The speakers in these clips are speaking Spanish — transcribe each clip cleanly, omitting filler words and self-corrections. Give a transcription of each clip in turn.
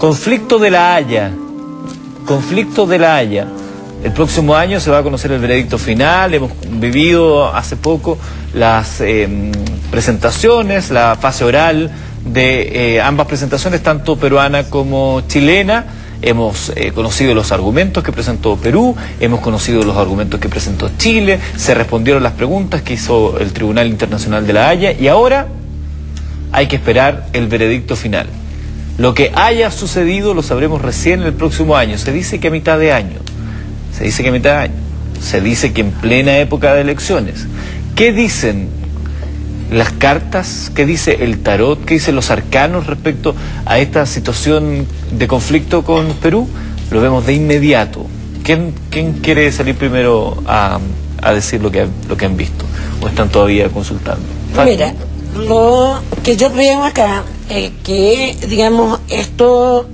Conflicto de La Haya. Conflicto de La Haya. El próximo año se va a conocer el veredicto final. Hemos vivido hace poco las presentaciones, la fase oral de ambas presentaciones, tanto peruana como chilena. Hemos conocido los argumentos que presentó Perú, hemos conocido los argumentos que presentó Chile, se respondieron las preguntas que hizo el Tribunal Internacional de La Haya y ahora hay que esperar el veredicto final. Lo que haya sucedido lo sabremos recién el próximo año. Se dice que a mitad de año, se dice que a mitad de año, se dice que en plena época de elecciones. ¿Qué dicen las cartas? ¿Qué dice el tarot? ¿Qué dicen los arcanos respecto a esta situación de conflicto con Perú? Lo vemos de inmediato. ¿Quién quiere salir primero a decir lo que han visto? ¿O están todavía consultando? Mira, lo que yo veo acá es que, digamos, esto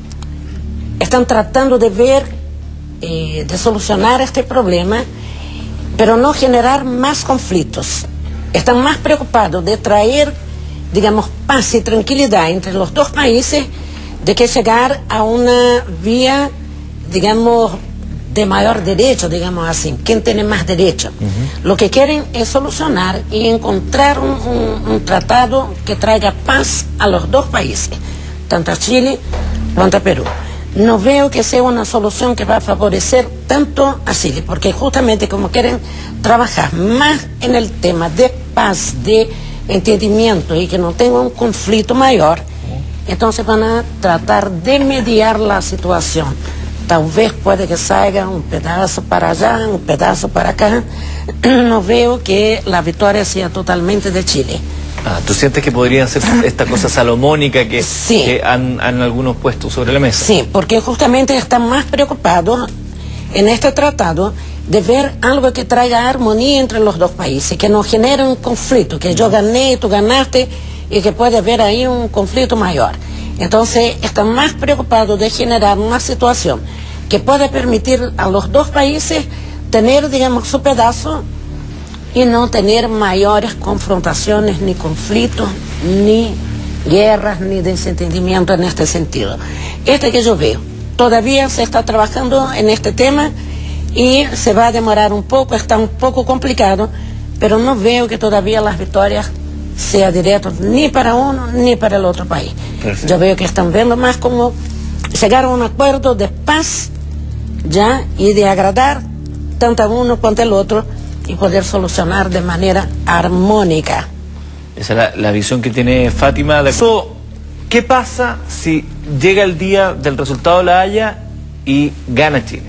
están tratando de ver, de solucionar este problema, pero no generar más conflictos. Están más preocupados de traer, digamos, paz y tranquilidad entre los dos países de que llegar a una vía, digamos, de mayor derecho, digamos así. ¿Quién tiene más derecho? Lo que quieren es solucionar y encontrar un tratado que traiga paz a los dos países, tanto a Chile cuanto a Perú. No veo que sea una solución que va a favorecer tanto a Chile, porque justamente como quieren trabajar más en el tema de paz, de entendimiento y que no tenga un conflicto mayor, entonces van a tratar de mediar la situación. Tal vez puede que salga un pedazo para allá, un pedazo para acá. No veo que la victoria sea totalmente de Chile. ¿Tú sientes que podría ser esta cosa salomónica que, sí, que han algunos puesto sobre la mesa? Sí, porque justamente están más preocupados en este tratado de ver algo que traiga armonía entre los dos países, que no genere un conflicto, que yo gané, tú ganaste, y que puede haber ahí un conflicto mayor. Entonces están más preocupados de generar una situación que pueda permitir a los dos países tener, digamos, su pedazo y no tener mayores confrontaciones, ni conflictos, ni guerras, ni desentendimiento en este sentido. Este que yo veo, todavía se está trabajando en este tema y se va a demorar un poco, está un poco complicado, pero no veo que todavía las victorias sean directas ni para uno ni para el otro país. Perfecto. Yo veo que están viendo más como llegar a un acuerdo de paz ya y de agradar tanto a uno cuanto al otro y poder solucionar de manera armónica. Esa es la visión que tiene Fátima. ¿Qué pasa si llega el día del resultado de La Haya y gana Chile?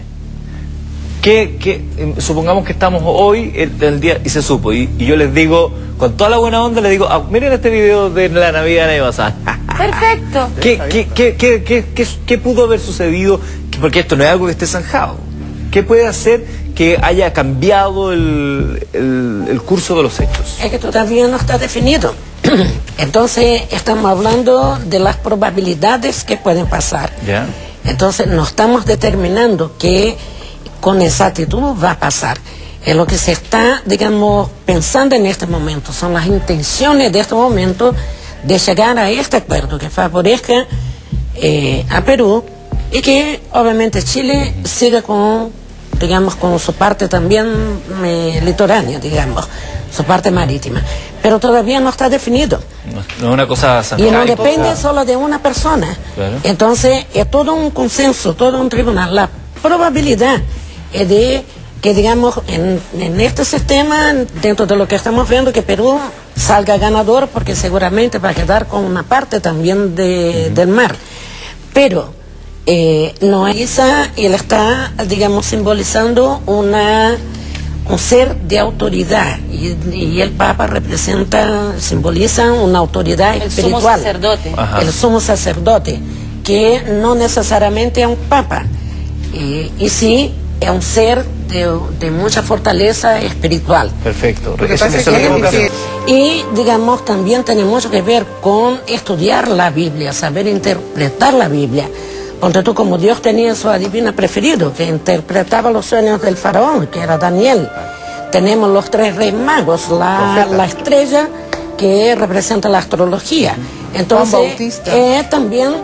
Supongamos que estamos hoy, el día, y se supo, y yo les digo, con toda la buena onda, les digo, miren este video de la Navidad de pasada. Perfecto. ¿Qué pudo haber sucedido? Porque esto no es algo que esté zanjado. ¿Qué puede hacer que haya cambiado el curso de los hechos? Es que todavía no está definido. Entonces estamos hablando de las probabilidades que pueden pasar. ¿Ya? Entonces no estamos determinando que con exactitud va a pasar. Es lo que se está, digamos, pensando en este momento. Son las intenciones de este momento de llegar a este acuerdo que favorezca a Perú y que obviamente Chile siga con, digamos, con su parte también litoránea, digamos, su parte marítima. Pero todavía no está definido. No es una cosa zanjada. Y no depende solo de una persona. Claro. Entonces es todo un consenso, todo un tribunal. La probabilidad es de que, digamos, en este sistema, dentro de lo que estamos viendo, que Perú salga ganador, porque seguramente va a quedar con una parte también del mar. Pero no es esa, él está, digamos, simbolizando un ser de autoridad, y el Papa simboliza una autoridad espiritual. Sumo sacerdote. Ajá. El sumo sacerdote, que no necesariamente es un Papa, y sí es un ser de mucha fortaleza espiritual. Perfecto. Y, digamos, también tiene mucho que ver con estudiar la Biblia, saber interpretar la Biblia. Porque tú, como Dios tenía su adivino preferido, que interpretaba los sueños del faraón, que era Daniel. Tenemos los 3 reyes magos, la estrella que representa la astrología. Entonces, también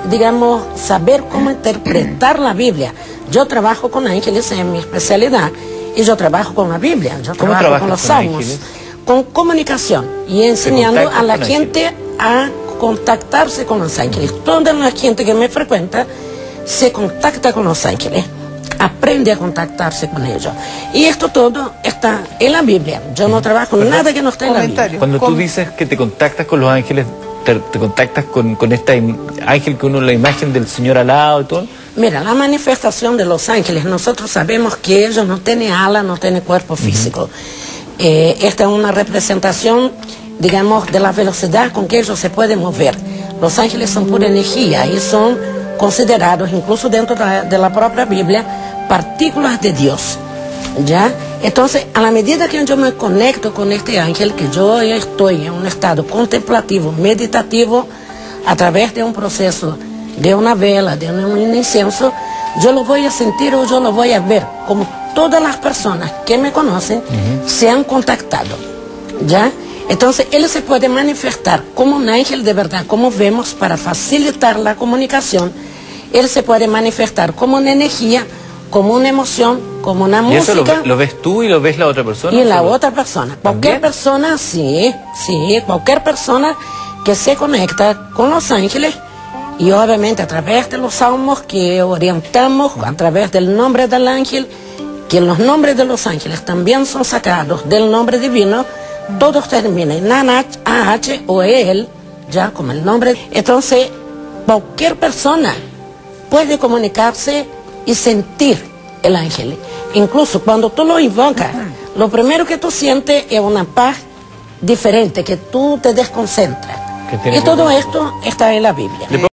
digamos, saber cómo interpretar la Biblia. Yo trabajo con ángeles en mi especialidad y yo trabajo con la Biblia, yo trabajo con los salmos, con comunicación y enseñando a la gente a contactarse con los ángeles. Toda la gente que me frecuenta se contacta con los ángeles, aprende a contactarse con ellos. Y esto todo está en la Biblia. Yo no trabajo nada que no esté en la Biblia. Cuando tú dices que te contactas con los ángeles, te contactas con este ángel que uno, la imagen del Señor al lado y todo. Mira, la manifestación de los ángeles, nosotros sabemos que ellos no tienen ala, no tienen cuerpo físico. Esta es una representación, digamos, de la velocidad con que ellos se pueden mover. Los ángeles son pura energía y son considerados, incluso dentro de la propia Biblia, partículas de Dios, ¿ya? Entonces, a la medida que yo me conecto con este ángel, que yo estoy en un estado contemplativo, meditativo, a través de un proceso, de una vela, de un incienso, yo lo voy a sentir o yo lo voy a ver, como todas las personas que me conocen se han contactado, ¿ya? Entonces, él se puede manifestar como un ángel de verdad, como vemos, para facilitar la comunicación. Él se puede manifestar como una energía, como una emoción, como una música. ¿Y eso lo ves tú y lo ves la otra persona? Y la otra persona. Cualquier persona, sí, cualquier persona que se conecta con los ángeles, y obviamente a través de los salmos que orientamos, a través del nombre del ángel, que los nombres de los ángeles también son sacados del nombre divino, todos terminan en AH o EL, ya como el nombre. Entonces, cualquier persona puede comunicarse y sentir el ángel. Incluso cuando tú lo invocas, lo primero que tú sientes es una paz diferente, que tú te desconcentras. Y todo esto está en la Biblia.